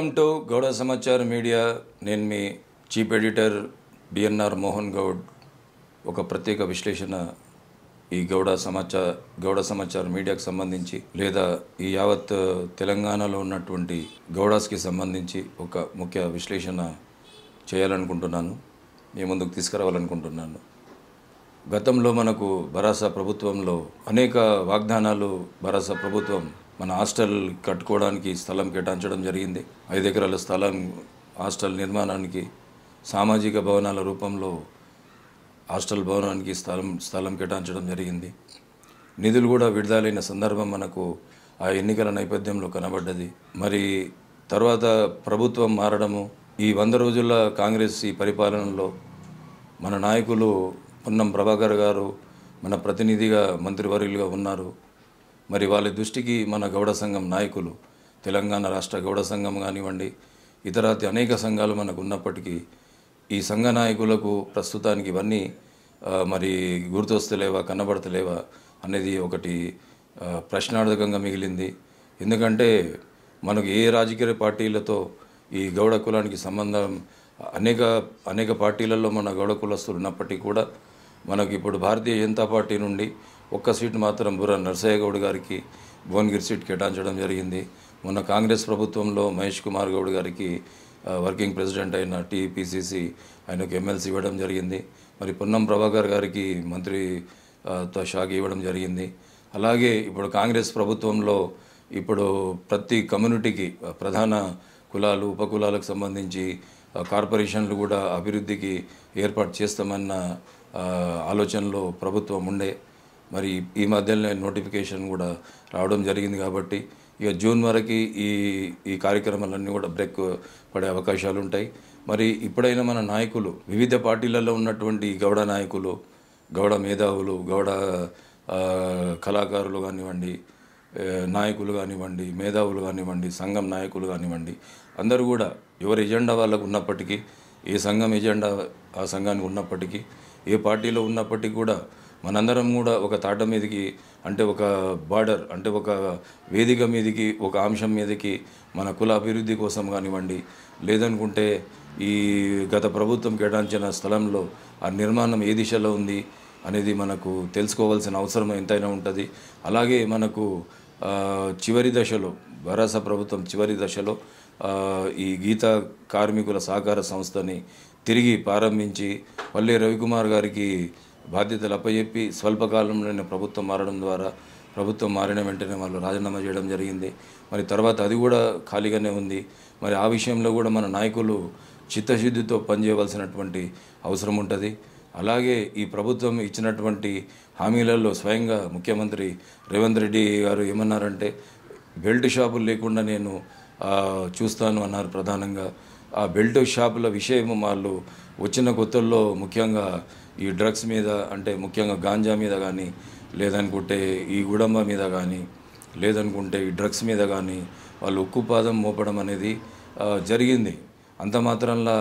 Welcome to Gouda Samachar media. నేను మీ chief editor BNR Mohan Goud. ఒక ప్రత్యేక విశ్లేషణ ఈ గౌడ సమాచార్ మీడియాకు సంబంధించి లేదా ఈ యావత్ తెలంగాణలో ఉన్నటువంటి గౌడాస్కి సంబంధించి ఒక ముఖ్య విశ్లేషణ చేయాలనుకుంటున్నాను, మీ ముందుకు తీసుకురావాలనుకుంటున్నాను. గతంలో మనకు భరాసా ప్రభుత్వంలో అనేక వాగ్దానాలు, భరాసా ప్రభుత్వం మన హాస్టల్ కట్టుకోవడానికి స్థలం కేటాయించడం జరిగింది. 5 ఎకరాల స్థలం హాస్టల్ నిర్మాణానికి, సామాజిక భవనాల రూపంలో హాస్టల్ భవనానికి స్థలం కేటాయించడం జరిగింది. నిధులు కూడా విడుదలైన సందర్భం మనకు ఆ ఎన్నికల నేపథ్యంలో కనబడ్డది. మరి తర్వాత ప్రభుత్వం మారడము, ఈ 100 రోజుల కాంగ్రెస్ ఈ పరిపాలనలో మన నాయకులు పొన్నం ప్రభాకర్ గారు మన ప్రతినిధిగా మంత్రివర్యులుగా ఉన్నారు. మరి వాళ్ళ దృష్టికి మన గౌడ సంఘం నాయకులు, తెలంగాణ రాష్ట్ర గౌడ సంఘం కానివ్వండి, ఇతరాతి అనేక సంఘాలు మనకు ఉన్నప్పటికీ ఈ సంఘ నాయకులకు ప్రస్తుతానికి ఇవన్నీ మరి గుర్తొస్తలేవా, కనబడతలేవా అనేది ఒకటి ప్రశ్నార్థకంగా మిగిలింది. ఎందుకంటే మనకు ఏ రాజకీయ పార్టీలతో ఈ గౌడ కులానికి సంబంధం అనేక పార్టీలలో మన గౌడ కులస్తులు ఉన్నప్పటికీ కూడా మనకు ఇప్పుడు భారతీయ జనతా పార్టీ నుండి ఒక్క సీటు మాత్రం బుర్ర నరసయ్య గౌడ్ గారికి భువనగిరి సీట్ కేటాయించడం జరిగింది. మొన్న కాంగ్రెస్ ప్రభుత్వంలో మహేష్ కుమార్ గౌడ్ గారికి వర్కింగ్ ప్రెసిడెంట్ అయిన టీపీసీసీ ఆయనకు ఎమ్మెల్సీ ఇవ్వడం జరిగింది. మరి పొన్నం ప్రభాకర్ గారికి మంత్రితో శాఖ ఇవ్వడం జరిగింది. అలాగే ఇప్పుడు కాంగ్రెస్ ప్రభుత్వంలో ఇప్పుడు ప్రతి కమ్యూనిటీకి, ప్రధాన కులాలు, ఉపకులాలకు సంబంధించి కార్పొరేషన్లు కూడా అభివృద్ధికి ఏర్పాటు చేస్తామన్న ఆలోచనలో ప్రభుత్వం ఉండే. మరి ఈ మధ్యలోనే నోటిఫికేషన్ కూడా రావడం జరిగింది. కాబట్టి ఇక జూన్ వరకు ఈ కార్యక్రమాలన్నీ కూడా బ్రేక్ పడే అవకాశాలు ఉంటాయి. మరి ఇప్పుడైనా మన నాయకులు, వివిధ పార్టీలలో ఉన్నటువంటి గౌడ నాయకులు, గౌడ మేధావులు, గౌడ కళాకారులు కానివ్వండి, నాయకులు కానివ్వండి, మేధావులు కానివ్వండి, సంఘం నాయకులు కానివ్వండి, అందరూ కూడా ఎవరి ఎజెండా వాళ్ళకు ఉన్నప్పటికీ, ఏ సంఘం ఎజెండా ఆ సంఘానికి ఉన్నప్పటికీ, ఏ పార్టీలో ఉన్నప్పటికీ కూడా మనందరం కూడా ఒక తాట మీదకి, అంటే ఒక బార్డర్, అంటే ఒక వేదిక మీదకి, ఒక అంశం మీదకి మన కుల అభివృద్ధి కోసం కానివ్వండి, లేదనుకుంటే ఈ గత ప్రభుత్వం కేటాయించిన స్థలంలో ఆ నిర్మాణం ఏ దిశలో ఉంది అనేది మనకు తెలుసుకోవాల్సిన అవసరం ఎంతైనా ఉంటుంది. అలాగే మనకు చివరి దశలో, భరాసా ప్రభుత్వం చివరి దశలో ఈ గీతా కార్మికుల సహకార సంస్థని తిరిగి ప్రారంభించి పల్లె రవికుమార్ గారికి బాధ్యతలు అప్పచెప్పి స్వల్పకాలంలోనే ప్రభుత్వం మారడం ద్వారా, ప్రభుత్వం మారిన వెంటనే వాళ్ళు రాజీనామా చేయడం జరిగింది. మరి తర్వాత అది కూడా ఖాళీగానే ఉంది. మరి ఆ విషయంలో కూడా మన నాయకులు చిత్తశుద్ధితో పనిచేయవలసినటువంటి అవసరం ఉంటుంది. అలాగే ఈ ప్రభుత్వం ఇచ్చినటువంటి హామీలలో స్వయంగా ముఖ్యమంత్రి రేవంత్ రెడ్డి గారు ఏమన్నారంటే, బెల్ట్ షాపులు లేకుండా నేను చూస్తాను అన్నారు. ప్రధానంగా ఆ బెల్ట్ షాపుల విషయం వాళ్ళు వచ్చిన కొత్తల్లో ముఖ్యంగా ఈ డ్రగ్స్ మీద, అంటే ముఖ్యంగా గాంజా మీద కానీ, లేదనుకుంటే ఈ గుడంబ మీద కానీ, లేదనుకుంటే ఈ డ్రగ్స్ మీద కానీ వాళ్ళు ఉక్కుపాదం మోపడం అనేది జరిగింది. అంత మాత్రంలో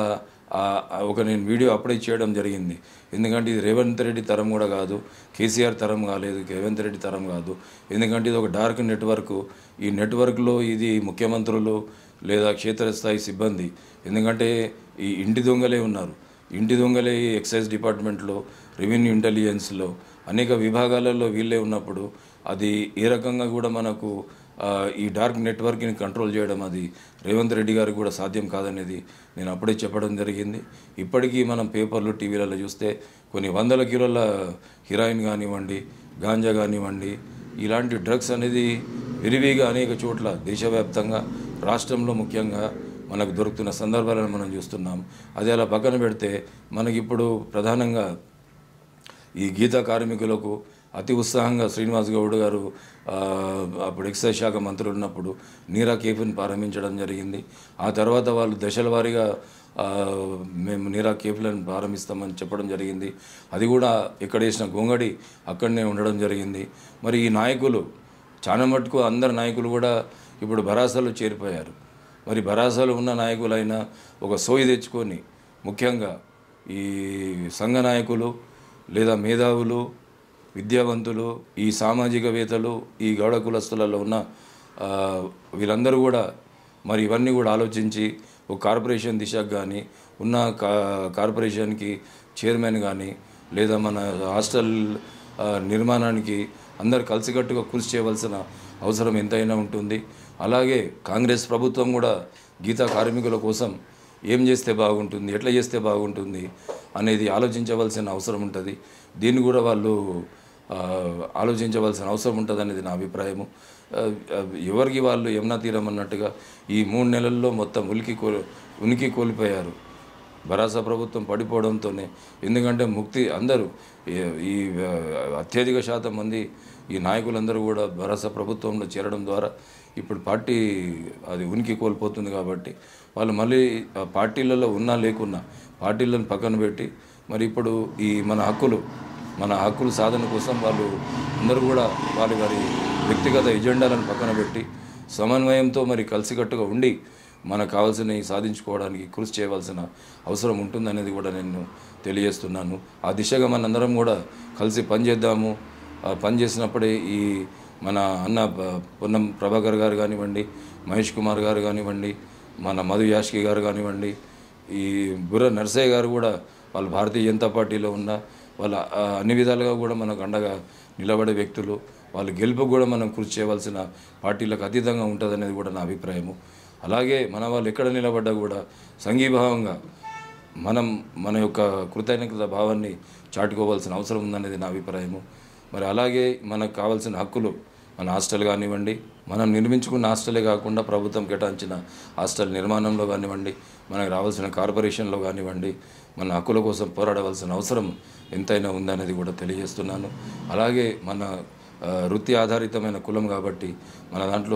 నేను వీడియో అప్పుడే చేయడం జరిగింది. ఎందుకంటే ఇది రేవంత్ రెడ్డి తరం కూడా కాదు, కేసీఆర్ తరం కాలేదు, రేవంత్ రెడ్డి తరం కాదు. ఎందుకంటే ఇది ఒక డార్క్ నెట్వర్క్. ఈ నెట్వర్క్లో ఇది ముఖ్యమంత్రులు లేదా క్షేత్రస్థాయి సిబ్బంది, ఎందుకంటే ఈ ఇంటి దొంగలే ఉన్నారు. ఇంటి దొంగలే ఎక్సైజ్ డిపార్ట్మెంట్లో, రెవెన్యూ ఇంటెలిజెన్స్లో, అనేక విభాగాలలో వీళ్ళే ఉన్నప్పుడు అది ఏ రకంగా కూడా మనకు ఈ డార్క్ నెట్వర్క్ని కంట్రోల్ చేయడం అది రేవంత్ రెడ్డి గారికి కూడా సాధ్యం కాదనేది నేను అప్పుడే చెప్పడం జరిగింది. ఇప్పటికీ మనం పేపర్లు, టీవీలలో చూస్తే కొన్ని 100 కిలోల హీరాయిన్ కానివ్వండి, గాంజా కానివ్వండి, ఇలాంటి డ్రగ్స్ అనేది విరివిగా అనేక చోట్ల దేశవ్యాప్తంగా, రాష్ట్రంలో ముఖ్యంగా మనకు దొరుకుతున్న సందర్భాలను మనం చూస్తున్నాం. అది అలా పక్కన పెడితే మనకిప్పుడు ప్రధానంగా ఈ గీతా కార్మికులకు అతి ఉత్సాహంగా శ్రీనివాస్ గౌడ్ గారు అప్పుడు ఎక్సైజ్ శాఖ మంత్రి ఉన్నప్పుడు నీరా కేఫ్ని ప్రారంభించడం జరిగింది. ఆ తర్వాత వాళ్ళు దశల వారీగా మేము నీరా కేఫ్లను ప్రారంభిస్తామని చెప్పడం జరిగింది. అది కూడా ఎక్కడ వేసిన గొంగడి అక్కడనే ఉండడం జరిగింది. మరి ఈ నాయకులు చాలా మటుకు అందరు నాయకులు కూడా ఇప్పుడు భరాసాలో చేరిపోయారు. మరి భరాసాలో ఉన్న నాయకులైనా ఒక సోయి తెచ్చుకొని, ముఖ్యంగా ఈ సంఘ నాయకులు లేదా మేధావులు, విద్యావంతులు, ఈ సామాజికవేత్తలు, ఈ గౌడ కులస్తులలో ఉన్న వీళ్ళందరూ కూడా మరి ఇవన్నీ కూడా ఆలోచించి ఒక కార్పొరేషన్ దిశకు కానీ ఉన్న కార్పొరేషన్కి చైర్మన్ కానీ లేదా మన హాస్టల్ నిర్మాణానికి అందరు కలిసికట్టుగా కృషి చేయవలసిన అవసరం ఎంతైనా ఉంటుంది. అలాగే కాంగ్రెస్ ప్రభుత్వం కూడా గీతా కార్మికుల కోసం ఏం చేస్తే బాగుంటుంది, ఎట్లా చేస్తే బాగుంటుంది అనేది ఆలోచించవలసిన అవసరం ఉంటుంది. దీన్ని కూడా వాళ్ళు ఆలోచించవలసిన అవసరం ఉంటుంది అనేది నా అభిప్రాయము. ఎవరికి వాళ్ళు యమునా తీరం అన్నట్టుగా ఈ 3 నెలల్లో మొత్తం ఉనికి కోల్పోయారు భరాస ప్రభుత్వం పడిపోవడంతోనే. ఎందుకంటే అందరూ ఈ అత్యధిక శాతం మంది ఈ నాయకులందరూ కూడా భరాస ప్రభుత్వంలో చేరడం ద్వారా ఇప్పుడు పార్టీ అది ఉనికి కోల్పోతుంది. కాబట్టి వాళ్ళు మళ్ళీ పార్టీలలో ఉన్నా లేకున్నా పార్టీలను పక్కన పెట్టి మరి ఇప్పుడు ఈ మన హక్కులు సాధన కోసం వాళ్ళు అందరూ కూడా వారి వ్యక్తిగత ఎజెండాలను పక్కన పెట్టి సమన్వయంతో మరి కలిసికట్టుగా ఉండి మనకు కావాల్సినవి సాధించుకోవడానికి కృషి చేయవలసిన అవసరం ఉంటుందనేది కూడా నేను తెలియజేస్తున్నాను. ఆ దిశగా మనందరం కూడా కలిసి పనిచేద్దాము. పనిచేసినప్పుడే ఈ మన అన్న పొన్నం ప్రభాకర్ గారు కానివ్వండి, మహేష్ కుమార్ గారు కానివ్వండి, మన మధు యాష్కి గారు కానివ్వండి, ఈ బుర్ర నర్సయ్య గారు కూడా వాళ్ళు భారతీయ జనతా పార్టీలో ఉన్న వాళ్ళ అన్ని విధాలుగా కూడా మనకు అండగా నిలబడే వ్యక్తులు. వాళ్ళ గెలుపు కూడా మనం కృషి చేయవలసిన పార్టీలకు అతీతంగా ఉంటుందనేది కూడా నా అభిప్రాయము. అలాగే మన వాళ్ళు ఎక్కడ నిలబడ్డా కూడా సంఘీభావంగా మన యొక్క కృతజ్ఞత భావాన్ని చాటుకోవాల్సిన అవసరం ఉందనేది నా అభిప్రాయము. మరి అలాగే మనకు కావాల్సిన హక్కులు మన హాస్టల్ కానివ్వండి, మనం నిర్మించుకున్న హాస్టలే కాకుండా ప్రభుత్వం కేటాయించిన హాస్టల్ నిర్మాణంలో కానివ్వండి, మనకు రావాల్సిన కార్పొరేషన్లో కానివ్వండి, మన హక్కుల కోసం పోరాడవలసిన అవసరం ఎంతైనా ఉందనేది కూడా తెలియజేస్తున్నాను. అలాగే మన వృత్తి ఆధారితమైన కులం కాబట్టి మన దాంట్లో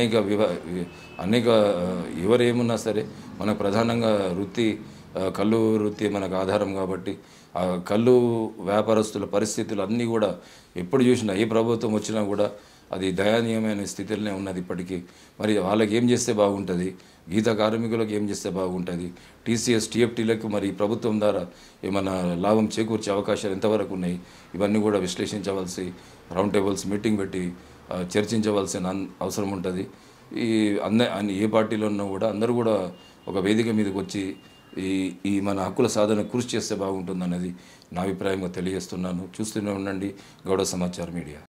అనేక ఎవరేమున్నా సరే మనకు ప్రధానంగా కళ్ళు వృత్తి మనకు ఆధారం కాబట్టి ఆ కళ్ళు వ్యాపారస్తుల పరిస్థితులు అన్నీ కూడా ఎప్పుడు చూసినా ఏ ప్రభుత్వం వచ్చినా కూడా అది దయనీయమైన స్థితిలోనే ఉన్నది ఇప్పటికీ. మరి వాళ్ళకి ఏం చేస్తే బాగుంటుంది, గీత కార్మికులకు ఏం చేస్తే బాగుంటుంది, టీసీఎస్ టీఎఫ్టీలకు మరి ప్రభుత్వం ద్వారా ఏమైనా లాభం చేకూర్చే అవకాశాలు ఎంతవరకు ఉన్నాయి, ఇవన్నీ కూడా విశ్లేషించవలసి రౌండ్ టేబుల్స్ మీటింగ్ పెట్టి చర్చించవలసిన అవసరం ఉంటుంది. ఏ పార్టీలో ఉన్నా కూడా అందరూ కూడా ఒక వేదిక మీదకి వచ్చి ఈ మన హక్కుల సాధన కృషి చేస్తే బాగుంటుందన్నది నా అభిప్రాయంగా తెలియజేస్తున్నాను. చూస్తూనే ఉండండి గౌడ సమాచార్ మీడియా.